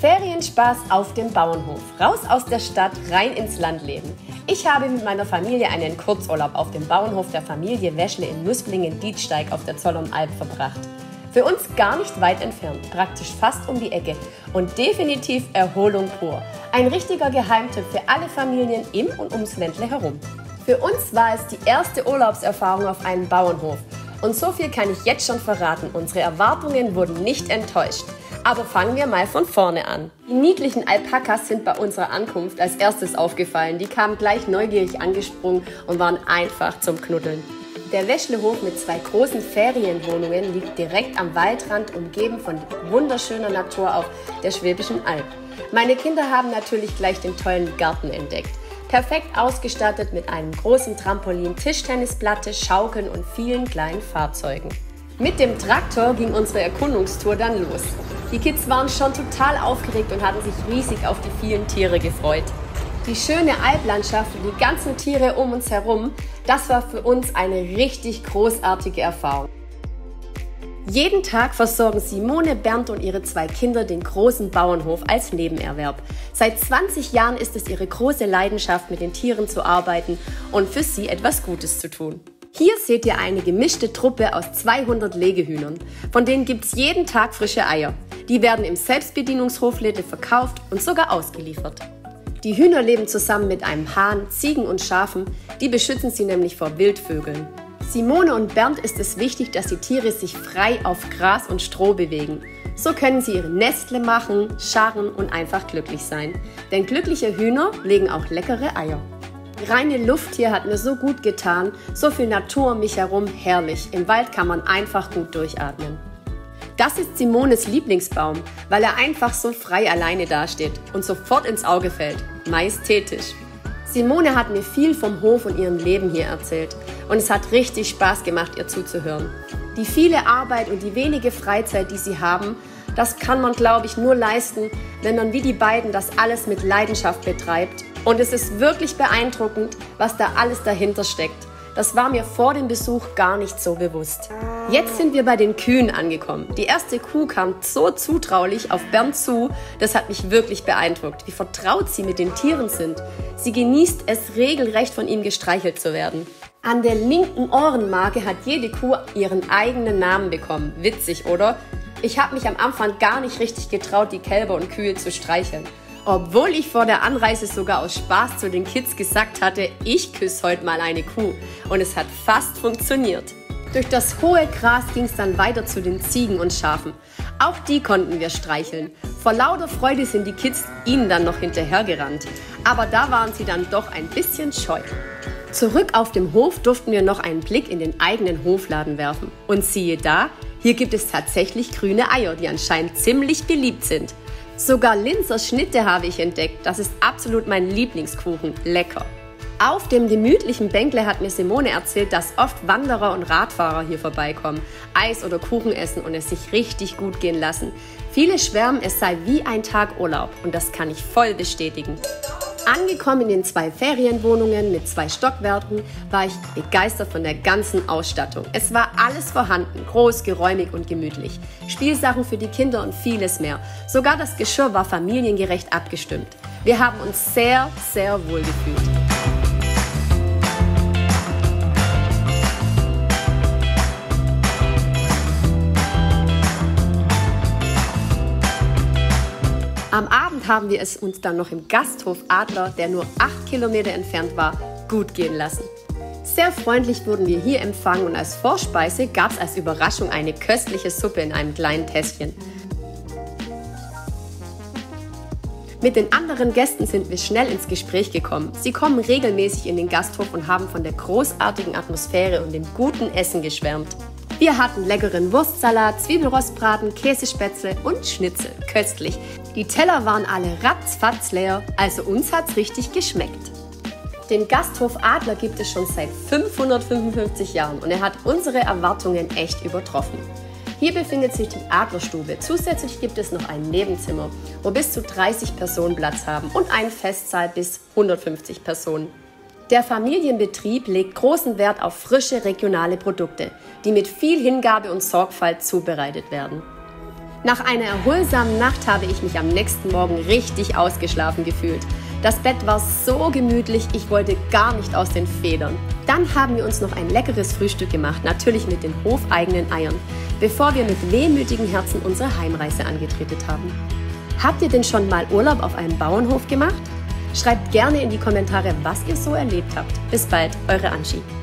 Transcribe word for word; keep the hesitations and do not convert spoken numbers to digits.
Ferienspaß auf dem Bauernhof. Raus aus der Stadt, rein ins Landleben. Ich habe mit meiner Familie einen Kurzurlaub auf dem Bauernhof der Familie Weschle in Nusplingen-Dietsteig auf der Zollernalb verbracht. Für uns gar nicht weit entfernt, praktisch fast um die Ecke und definitiv Erholung pur. Ein richtiger Geheimtipp für alle Familien im und ums Ländle herum. Für uns war es die erste Urlaubserfahrung auf einem Bauernhof. Und so viel kann ich jetzt schon verraten, unsere Erwartungen wurden nicht enttäuscht. Aber fangen wir mal von vorne an. Die niedlichen Alpakas sind bei unserer Ankunft als erstes aufgefallen. Die kamen gleich neugierig angesprungen und waren einfach zum Knuddeln. Der Weschlehof mit zwei großen Ferienwohnungen liegt direkt am Waldrand, umgeben von wunderschöner Natur auf der Schwäbischen Alb. Meine Kinder haben natürlich gleich den tollen Garten entdeckt. Perfekt ausgestattet mit einem großen Trampolin, Tischtennisplatte, Schaukeln und vielen kleinen Fahrzeugen. Mit dem Traktor ging unsere Erkundungstour dann los. Die Kids waren schon total aufgeregt und hatten sich riesig auf die vielen Tiere gefreut. Die schöne Alplandschaft und die ganzen Tiere um uns herum, das war für uns eine richtig großartige Erfahrung. Jeden Tag versorgen Simone, Bernd und ihre zwei Kinder den großen Bauernhof als Nebenerwerb. Seit zwanzig Jahren ist es ihre große Leidenschaft, mit den Tieren zu arbeiten und für sie etwas Gutes zu tun. Hier seht ihr eine gemischte Truppe aus zweihundert Legehühnern. Von denen gibt es jeden Tag frische Eier. Die werden im Selbstbedienungshofläden verkauft und sogar ausgeliefert. Die Hühner leben zusammen mit einem Hahn, Ziegen und Schafen. Die beschützen sie nämlich vor Wildvögeln. Simone und Bernd ist es wichtig, dass die Tiere sich frei auf Gras und Stroh bewegen. So können sie ihre Nestle machen, scharren und einfach glücklich sein. Denn glückliche Hühner legen auch leckere Eier. Die reine Luft hier hat mir so gut getan, so viel Natur um mich herum, herrlich. Im Wald kann man einfach gut durchatmen. Das ist Simones Lieblingsbaum, weil er einfach so frei alleine dasteht und sofort ins Auge fällt. Majestätisch. Simone hat mir viel vom Hof und ihrem Leben hier erzählt und es hat richtig Spaß gemacht, ihr zuzuhören. Die viele Arbeit und die wenige Freizeit, die sie haben, das kann man, glaube ich, nur leisten, wenn man wie die beiden das alles mit Leidenschaft betreibt. Und es ist wirklich beeindruckend, was da alles dahinter steckt. Das war mir vor dem Besuch gar nicht so bewusst. Jetzt sind wir bei den Kühen angekommen. Die erste Kuh kam so zutraulich auf Bernd zu, das hat mich wirklich beeindruckt, wie vertraut sie mit den Tieren sind. Sie genießt es regelrecht, von ihm gestreichelt zu werden. An der linken Ohrenmarke hat jede Kuh ihren eigenen Namen bekommen. Witzig, oder? Ich habe mich am Anfang gar nicht richtig getraut, die Kälber und Kühe zu streicheln. Obwohl ich vor der Anreise sogar aus Spaß zu den Kids gesagt hatte, ich küsse heute mal eine Kuh. Und es hat fast funktioniert. Durch das hohe Gras ging es dann weiter zu den Ziegen und Schafen. Auch die konnten wir streicheln. Vor lauter Freude sind die Kids ihnen dann noch hinterhergerannt. Aber da waren sie dann doch ein bisschen scheu. Zurück auf dem Hof durften wir noch einen Blick in den eigenen Hofladen werfen. Und siehe da, hier gibt es tatsächlich grüne Eier, die anscheinend ziemlich beliebt sind. Sogar Linzer Schnitte habe ich entdeckt. Das ist absolut mein Lieblingskuchen. Lecker. Auf dem gemütlichen Bänkle hat mir Simone erzählt, dass oft Wanderer und Radfahrer hier vorbeikommen, Eis oder Kuchen essen und es sich richtig gut gehen lassen. Viele schwärmen, es sei wie ein Tag Urlaub und das kann ich voll bestätigen. Angekommen in den zwei Ferienwohnungen mit zwei Stockwerken war ich begeistert von der ganzen Ausstattung. Es war alles vorhanden, groß, geräumig und gemütlich. Spielsachen für die Kinder und vieles mehr. Sogar das Geschirr war familiengerecht abgestimmt. Wir haben uns sehr, sehr wohl gefühlt. Am Abend haben wir es uns dann noch im Gasthof Adler, der nur acht Kilometer entfernt war, gut gehen lassen. Sehr freundlich wurden wir hier empfangen und als Vorspeise gab es als Überraschung eine köstliche Suppe in einem kleinen Tässchen. Mit den anderen Gästen sind wir schnell ins Gespräch gekommen. Sie kommen regelmäßig in den Gasthof und haben von der großartigen Atmosphäre und dem guten Essen geschwärmt. Wir hatten leckeren Wurstsalat, Zwiebelrostbraten, Käsespätzle und Schnitzel. Köstlich. Die Teller waren alle ratzfatz leer, also uns hat's richtig geschmeckt. Den Gasthof Adler gibt es schon seit fünfhundertfünfundfünfzig Jahren und er hat unsere Erwartungen echt übertroffen. Hier befindet sich die Adlerstube. Zusätzlich gibt es noch ein Nebenzimmer, wo bis zu dreißig Personen Platz haben und einen Festsaal bis hundertfünfzig Personen. Der Familienbetrieb legt großen Wert auf frische regionale Produkte, die mit viel Hingabe und Sorgfalt zubereitet werden. Nach einer erholsamen Nacht habe ich mich am nächsten Morgen richtig ausgeschlafen gefühlt. Das Bett war so gemütlich, ich wollte gar nicht aus den Federn. Dann haben wir uns noch ein leckeres Frühstück gemacht, natürlich mit den hofeigenen Eiern, bevor wir mit wehmütigen Herzen unsere Heimreise angetreten haben. Habt ihr denn schon mal Urlaub auf einem Bauernhof gemacht? Schreibt gerne in die Kommentare, was ihr so erlebt habt. Bis bald, eure Anschi.